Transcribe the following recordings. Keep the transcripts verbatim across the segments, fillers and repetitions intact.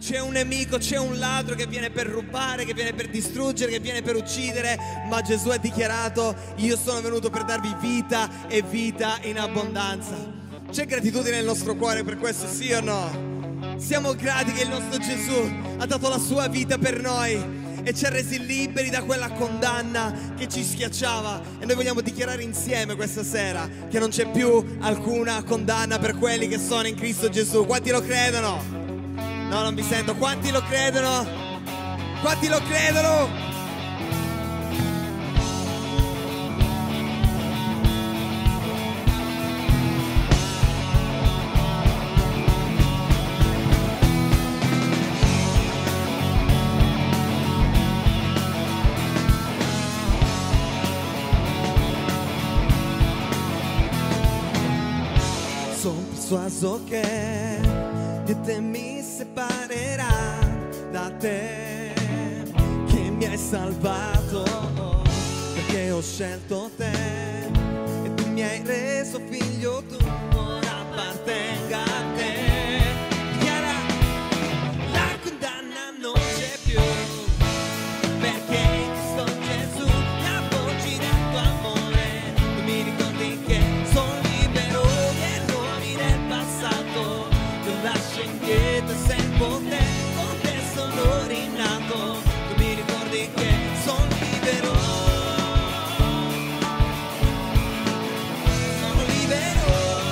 C'è un nemico, c'è un ladro che viene per rubare, che viene per distruggere, che viene per uccidere, ma Gesù ha dichiarato: io sono venuto per darvi vita e vita in abbondanza. C'è gratitudine nel nostro cuore per questo, sì o no? Siamo grati che il nostro Gesù ha dato la sua vita per noi e ci ha resi liberi da quella condanna che ci schiacciava. E noi vogliamo dichiarare insieme questa sera che non c'è più alcuna condanna per quelli che sono in Cristo Gesù. Quanti lo credono? No, non vi sento. Quanti lo credono? Quanti lo credono? Sono persuaso che niente mi separerà da te, che mi hai salvato, perché ho scelto te e tu mi hai reso figlio tuo, ora appartenga a te. Dichiara: la condanna non c'è più, perché in Cristo Gesù mi appoggi nel tuo amore. Tu mi ricordi che sono libero, gli errori del passato ti lascio indietro e sei con te, con te sono rinato. Tu mi ricordi che sono libero, sono libero.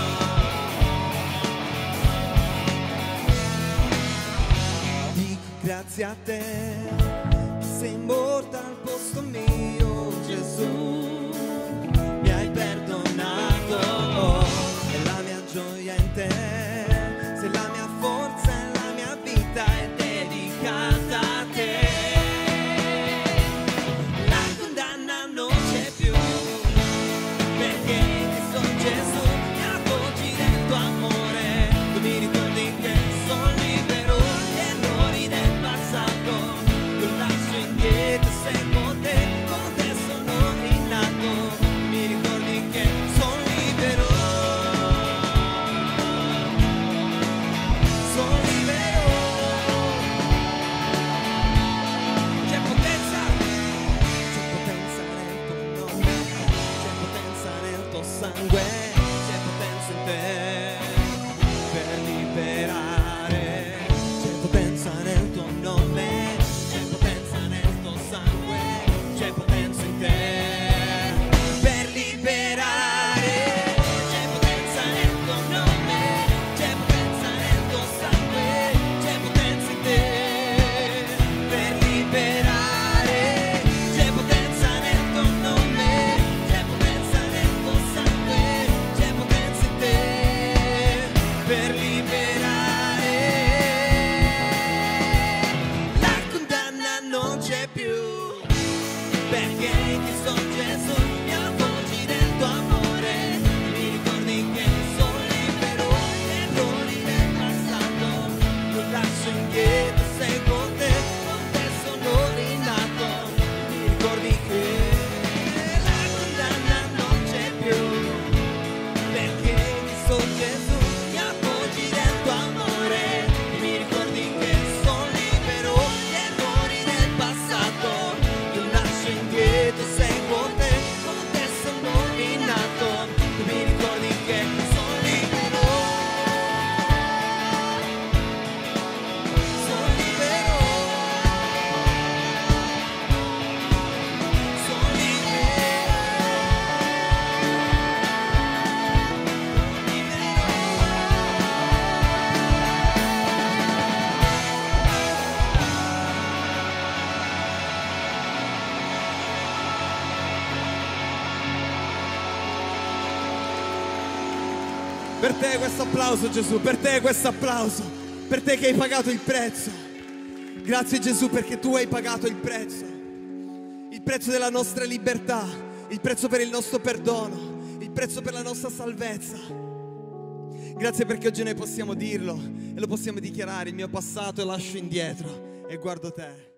Dico grazie a te, che sei morta al posto mio, Gesù, mi hai perdonato, e la mia gioia in te, sei la mia forza e la mia vita è dedicata a te. La condanna non c'è più, perché in Cristo Gesù mi appoggi nel tuo amore. Tu mi ricordi che sono libero, gli errori del passato io lascio indietro, sei con te, con te sono rinato. Tu mi ricordi che sono libero, sono libero. C'è potenza, c'è potenza nel tuo nome, c'è potenza nel tuo sangue, c'è potenza in te per liberare. C'è potenza nel tuo nome, c'è potenza nel tuo sangue, c'è potenza in te per liberare. C'è potenza nel tuo nome, c'è potenza nel tuo sangue, c'è potenza in te per liberare. C'è potenza nel tuo nome, c'è potenza nel tuo sangue, c'è potenza in te per liberare. La condanna non c'è più, perché in Cristo Gesù mi appoggi nel tuo amore. Mi ricordi che sono libero, gli errori del passato io lascio indietro, sei con te, con te sono rinato. Mi ricordi che la condanna non c'è più, perché in Cristo Gesù mi appoggi nel tuo amore. Mi ricordi che sono libero, gli errori del passato io lascio indietro, sei con te, con te sono rinato. Tu mi ricordi che sono libero, sono libero, sono Per te questo applauso, Gesù, per te questo applauso, per te che hai pagato il prezzo. Grazie Gesù, perché tu hai pagato il prezzo, il prezzo della nostra libertà, il prezzo per il nostro perdono, il prezzo per la nostra salvezza. Grazie perché oggi noi possiamo dirlo e lo possiamo dichiarare: il mio passato lascio indietro e guardo te.